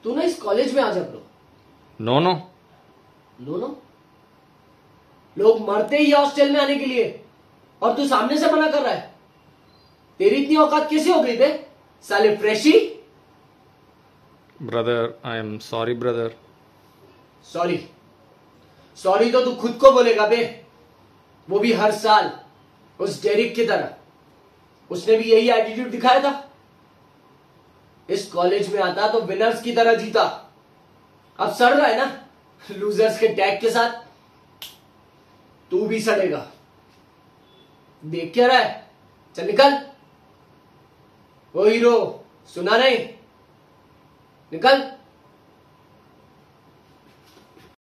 तू ना इस कॉलेज में आ जा bro. No no no no, लोग मरते ही हॉस्टल में आने के लिए और तू सामने से मना कर रहा है। तेरी इतनी औकात कैसे हो गई बे साले freshie. Brother, I am sorry brother. Sorry? Sorry तो तू खुद को बोलेगा बे, वो भी हर साल उस डेरिक की तरह। उसने भी यही एटीट्यूड दिखाया था। इस कॉलेज में आता तो विनर्स की तरह जीता, अब सड़ रहा है ना लूजर्स के टैग के साथ। तू भी सड़ेगा, देख क्या रहा है? चल निकल। ओ हीरो, सुना नहीं? निकल।